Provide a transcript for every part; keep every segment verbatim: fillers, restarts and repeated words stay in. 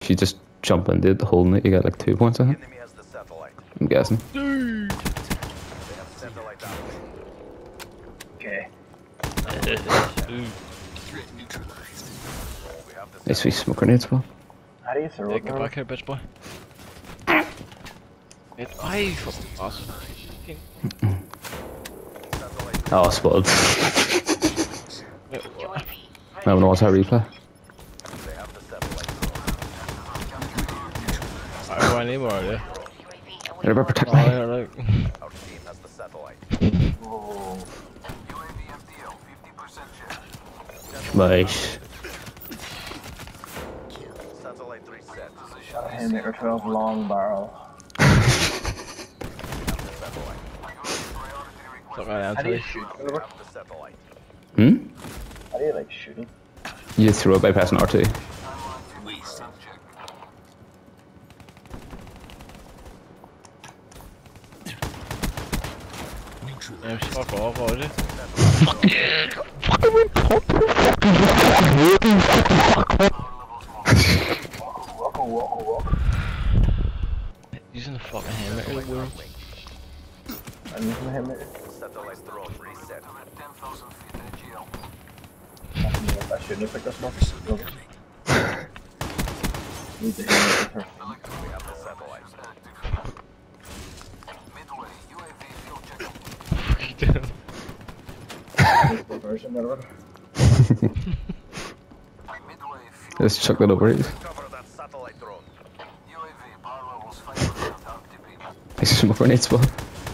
If you just jump into it, holding it, you get like two points, I think. Enemy has the satellite. I'm guessing. They have satellite down. Okay. Threat neutralized. We have the Nice sweet smoke grenades, well. How do you throw Yeah, it? get now? back here, bitch boy. It, I fucking awesome. satellite. Oh, spoiled. Wait, what? No one wants our replay. They have the satellite. Alright, why anymore, are you? They're about to protect Oh, me. yeah, like. Our team has the satellite. Oh. Nice. Satellite reset. Got a Haymaker twelve long barrel. Satellite. Fuck, I am How do you telling shoot? We have the satellite. Hmm? How do you like shooting? You just throw it by pressing R two. Yeah, fuck off, are you? Walk, walk, walk. Using the fucking hammer in the world. I'm using the Haymaker. Satellite drone reset. I shouldn't have picked this one. Need the Haymaker first. We have the satellite. Need the version, whatever. Just chuck that over it. Cover that satellite drone. Nice smoke grenades, well.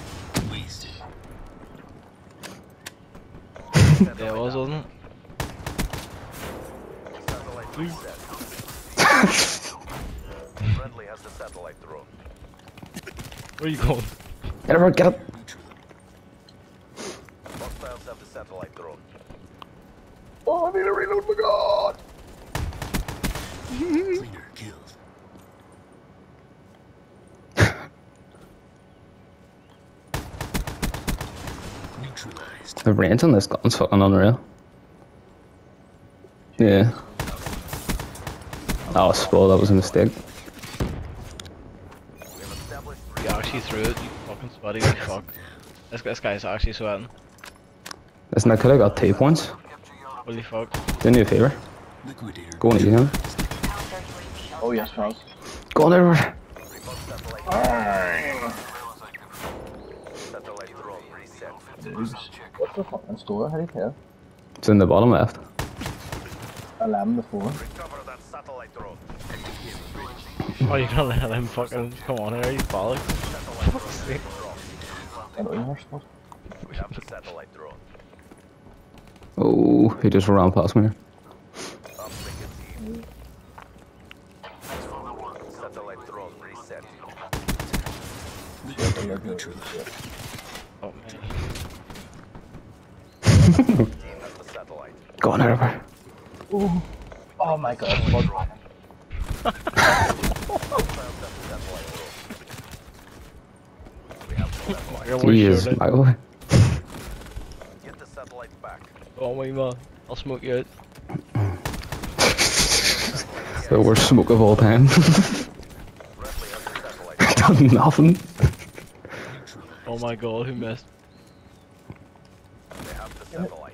Yeah, it was, wasn't it? Satellite reset. Friendly has the satellite drone. Where are you going? Get over, get up. Hostiles have the satellite drone. Oh, I need to reload, my god! Cleaner killed. Neutralized. The range on this gun's fucking unreal. Yeah. Oh, spoiled, that was a mistake. We have established You actually threw it, you fucking sweaty as fuck. This, this guy's actually sweating. Listen, I could have got two points. Holy fuck. Do me a favour. liquidator. Go on, you know. Oh, yes, Charles. Go on, everywhere. Satellite drone reset. Dudes. What's the fucking score? How do you tell? It's in the bottom left. eleven to four. Recover that satellite drone. Oh, you gonna let him fucking come on here, you bollocks. Fuck's sake. I don't know spot. We have the satellite drone. Oh, he just ran past me. Uplink team. Satellite drone reset. Oh man. Team has the satellite. Go on, everywhere. Ooh. Oh my god. Hostiles have the satellite drone. We have the satellite. You're worse, Jesus, surely. Michael. Get the satellite back. Oh my man. I'll smoke you out. The worst smoke of all time. Friendly has the satellite. Done nothing. Oh my god, who missed? They have the satellite.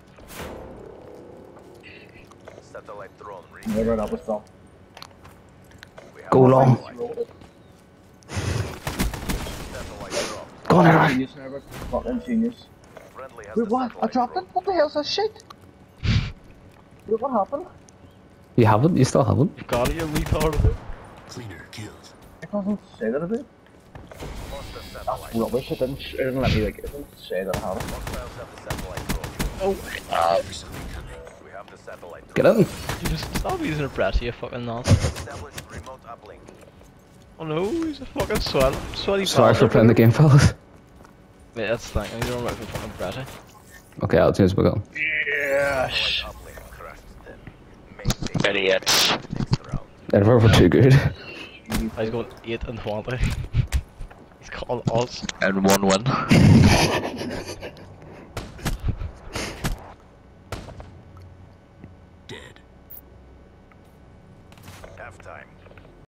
Satellite drone reset. Never that was stop. We have Go the long. satellite. Satellite drop. Go on, everywhere. Genius, never. Fucking genius. Friendly has Wait, the what? I satellite dropped it? drone. What the hell's this shit? Wait, what happened? You haven't? You still haven't? You've got it, you retard. Cleaner killed. It doesn't say that a bit. Lost the That's satellite. rubbish. It didn't, it didn't let me, like, it didn't say that I had it. Hostiles have the satellite drone. Oh We have the satellite drone. Get in. you just stop using a breath, you fucking nonsense. Established remote uplink. Oh no, he's a fucking sweat, sweaty Sorry for bastard. playing the game, fellas. Mate, that's the thing, you're about for fucking breath, eh? Okay, I'll change my gun. Yes. Satellite uplink crashed them. Maintain Idiots. next round. Everywhere for too good. He's going eight and twenty. He's calling us. And one win.